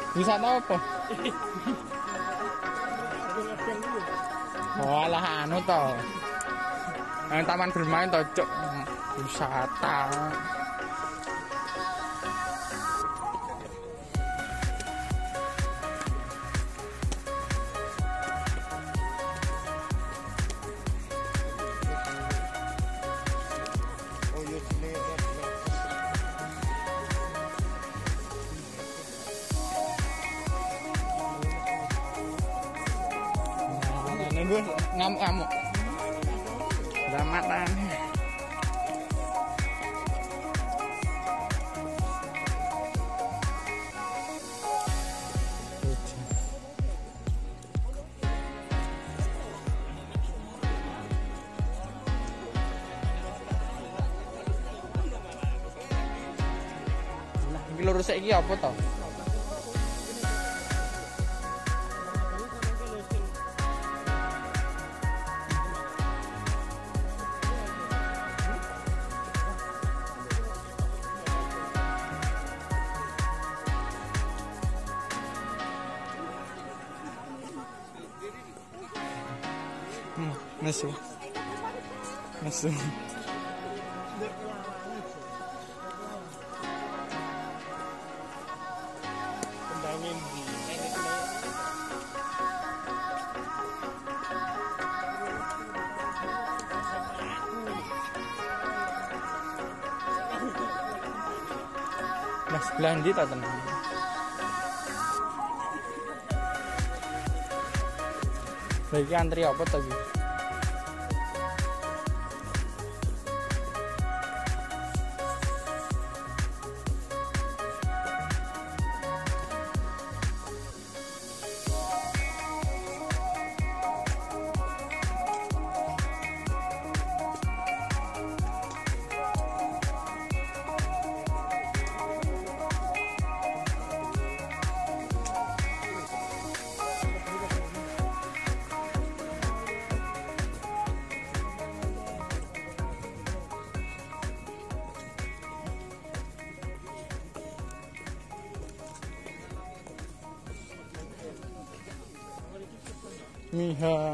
Wisata apa? Oh alah anu to. Taman bermain to, Cuk. Wisata. Ngamuk-ngamuk. Ramatan. Nah, iki lurus iki apa to? Masuk. Masuk. Nah, sebelah ndi ta tenan? Lagi antri apa tadi? Miha.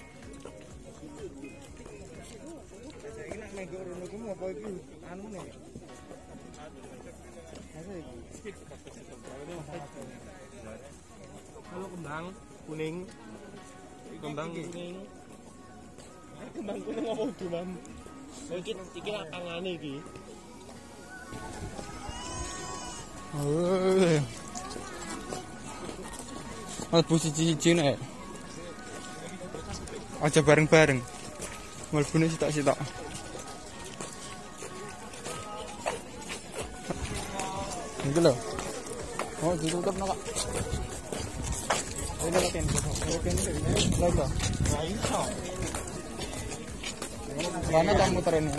Halo kembang kuning. Kembang kuning. Kembang kuning apa uduman? Iki lapangane iki. Mlebu siji-siji nek. Aja bareng-bareng. Mlebune sitok-sitok. Iki lho. Oh, ditutup no, Kak. Ini leken. Lho. Nah, iso. Mana tak muter ini?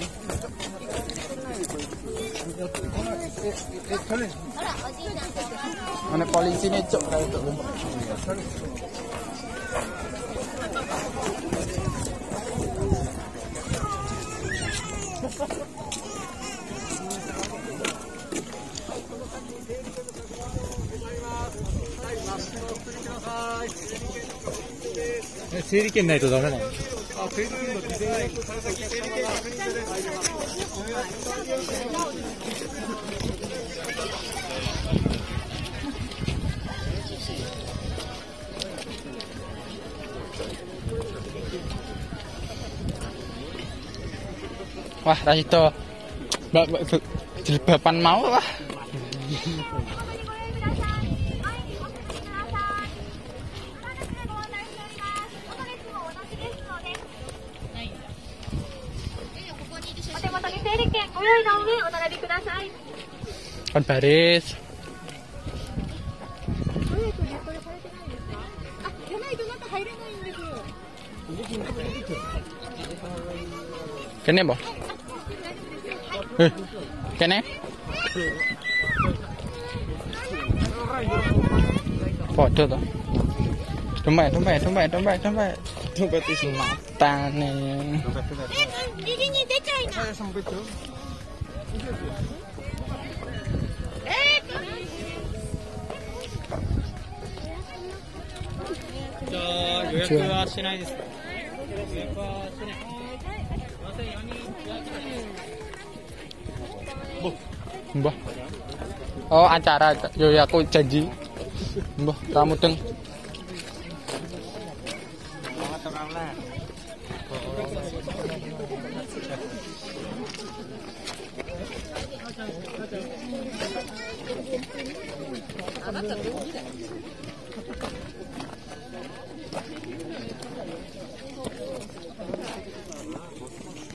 Mana polisi nih, Cok, kayak itu.整理券ないとダメなの？あ、整理券の事前に整理券Wah, Rasito. Jilbaban mau lah. Kon baris. Kene apa? Kene? Foto to. Dompet isi matane. Giginya decai na. Saya sempit tuh. aja. Mbah. Oh, acara. Yo ya aku janji. Mbah, kamu deng.